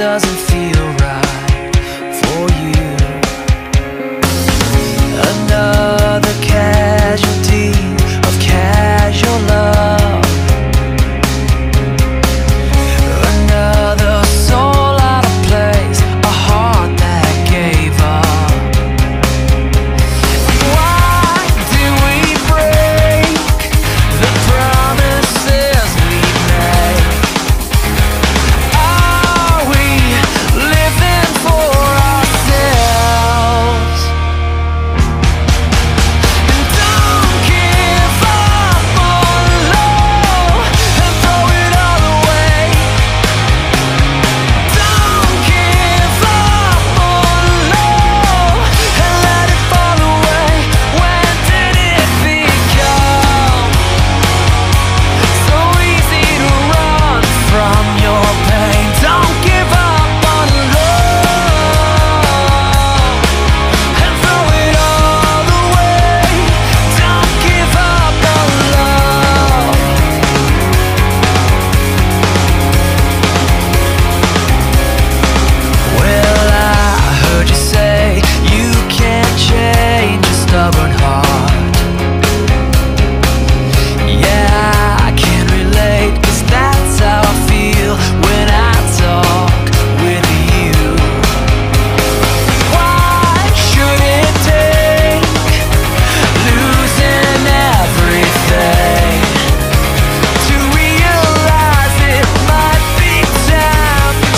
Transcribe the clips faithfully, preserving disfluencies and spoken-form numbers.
doesn't feel right for you. Another casualty of casual love. Another soul out of place, a heart that gave up. Why do we break the promises we made? Are we living for ourselves? And don't give up on love and throw it all away. Don't give up on love and let it fall away. When did it become so easy to run from your pain? Don't give up on love and throw it all away. Don't give up on love. Well, I heard you say you can't change a stubborn heart. Yeah, I can relate, 'cause that's how I feel when I talk with you. Why should it take losing everything to realize it might be time to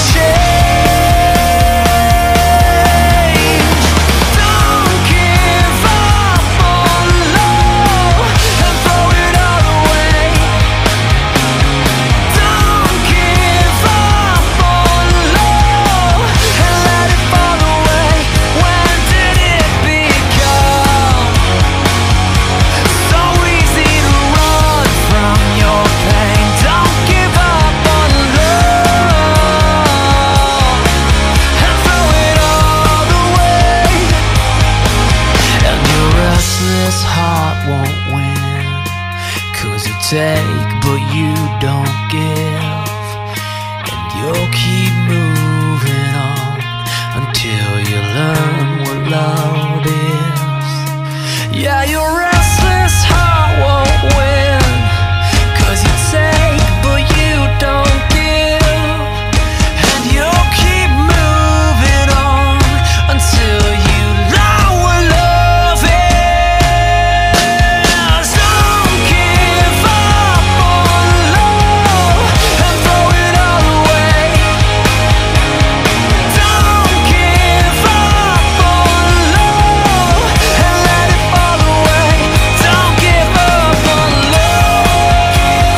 change? Don't give up on love and throw it all away. Don't give up on love and let it fall away. When did it become so easy to run from your pain? Don't give up on love and throw it all away. And your restless heart won't win, 'cause you take but you don't give. And you'll keep moving on until you learn what love is. Yeah, your restless heart won't win, 'cause you take but you don't give. And you'll keep moving on until you learn what love is. Don't give up on love and throw it all away. Don't give up on love and let it fall away. Don't give up on love.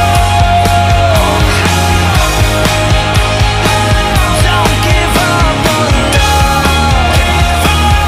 Don't give up on love.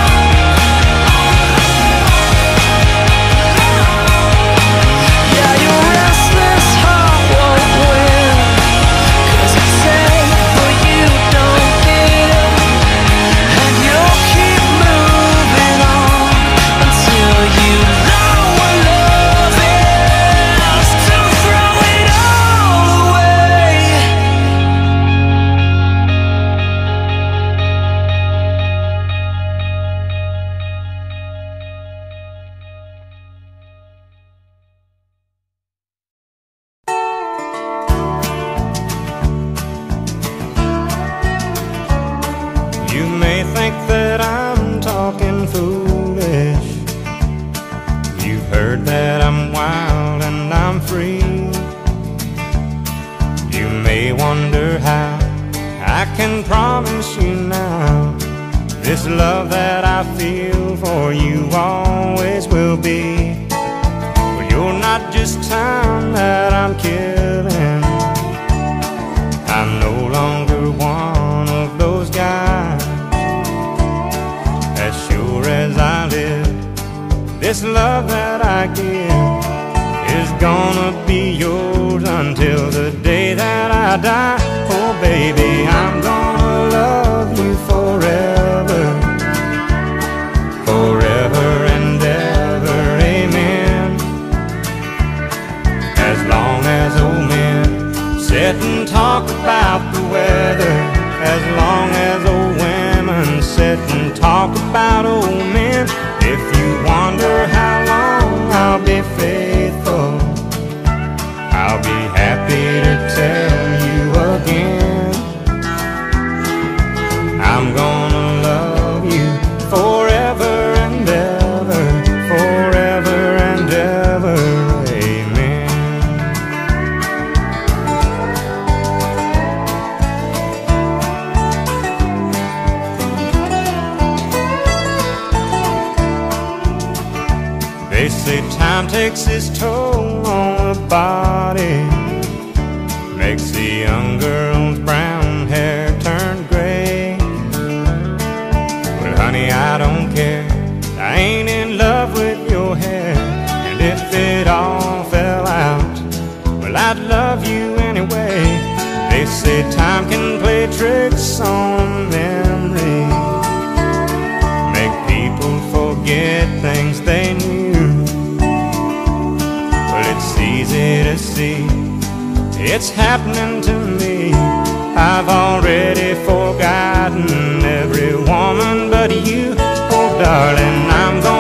Yeah, your restless heart won't win, 'cause you take but you don't give. And you'll keep moving on until you know what love is. Don't throw it all away. You may think that I'm talking foolish. You've heard that I'm wild and I'm free. You may wonder how I can promise you now this love that I feel for you always will be. Well, you're not just time that I'm killing. I'm no longer one of those guys. As sure as I live, this love that I give is gonna be yours until the day that I die. Oh baby, I'm gonna love you forever, forever and ever, amen. As long as old men sit and talk about the weather as long as old women sit and talk about old men. If you wonder how long I'll be faithful, I'll be happy to tell you again. I'm gonna love you forever and ever, forever and ever, amen. They say time takes its toll on the body, makes the young girl's brown hair turn gray. Well, honey, I don't care, I ain't in love with your hair. And if it all fell out, well, I'd love you anyway. They say time can play tricks on memory, make people forget things they knew. It's easy to see, it's happening to me. I've already forgotten every woman but you. Oh darling, I'm gonna